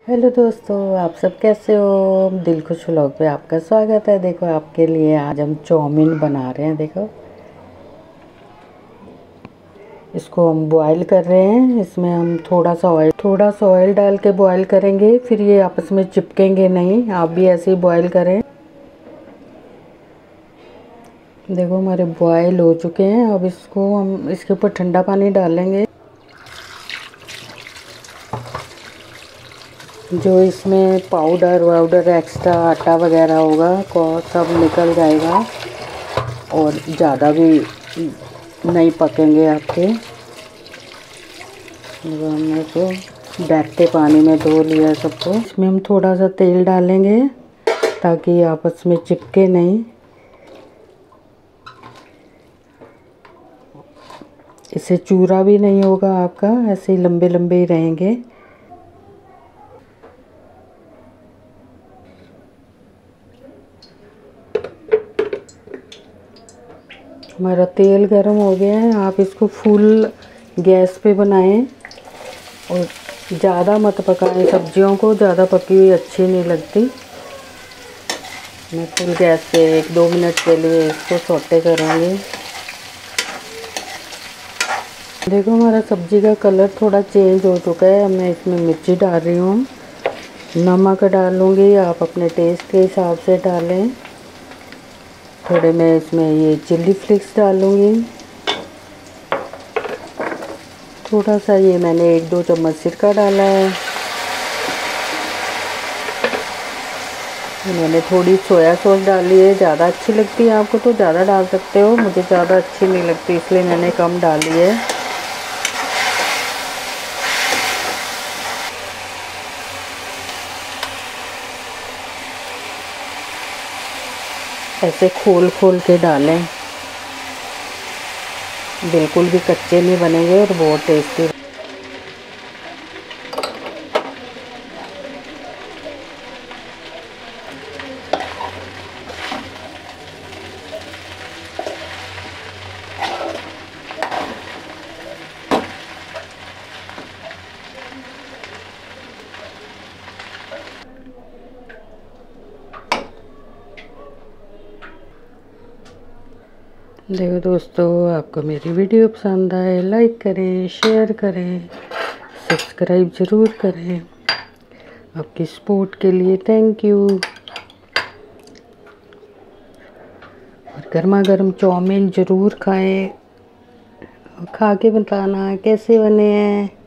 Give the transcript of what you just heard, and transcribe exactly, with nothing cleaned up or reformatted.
Hello दोस्तों, आप सब कैसे हो। दिल खुश व्लॉग पे आपका स्वागत है। देखो आपके लिए आज हम चाउमीन बना रहे हैं। देखो इसको हम बॉईल कर रहे हैं। इसमें हम थोड़ा सा ऑयल थोड़ा सा ऑयल डाल के बॉईल करेंगे, फिर ये आपस में चिपकेंगे नहीं। आप भी ऐसे ही बॉईल करें। देखो हमारे बॉईल हो चुके हैं। अब इसको हम इसके ऊपर ठंडा पानी डालेंगे। जो इसमें पाउडर वाउडर एक्स्ट्रा आटा वगैरह होगा को सब निकल जाएगा और ज़्यादा भी नहीं पकेंगे आपके। हमने तो बैठते पानी में धो लिया सबको। इसमें हम थोड़ा सा तेल डालेंगे ताकि आपस में चिपके नहीं। इससे चूरा भी नहीं होगा आपका, ऐसे ही लंबे लंबे ही रहेंगे। हमारा तेल गरम हो गया है। आप इसको फुल गैस पे बनाएं और ज़्यादा मत पकाएं। सब्जियों को ज़्यादा पकी हुई अच्छी नहीं लगती। मैं फुल गैस पे एक दो मिनट के लिए इसको सौटे करूँगी। देखो हमारा सब्जी का कलर थोड़ा चेंज हो चुका है। अब मैं इसमें मिर्ची डाल रही हूँ, नमक डालूँगी। आप अपने टेस्ट के हिसाब से डालें। थोड़े मैं इसमें ये चिल्ली फ्लेक्स डालूँगी। थोड़ा सा ये मैंने एक दो चम्मच सिरका डाला है। मैंने थोड़ी सोया सॉस डाली है। ज़्यादा अच्छी लगती है आपको तो ज़्यादा डाल सकते हो। मुझे ज़्यादा अच्छी नहीं लगती इसलिए मैंने कम डाली है। ऐसे खोल खोल के डालें, बिल्कुल भी कच्चे नहीं बनेंगे और बहुत टेस्टी। देखो दोस्तों, आपको मेरी वीडियो पसंद आए लाइक करें, शेयर करें, सब्सक्राइब ज़रूर करें। आपकी सपोर्ट के लिए थैंक यू। और गर्मा गर्म चाउमीन ज़रूर खाएं। खा के बताना कैसे बने हैं।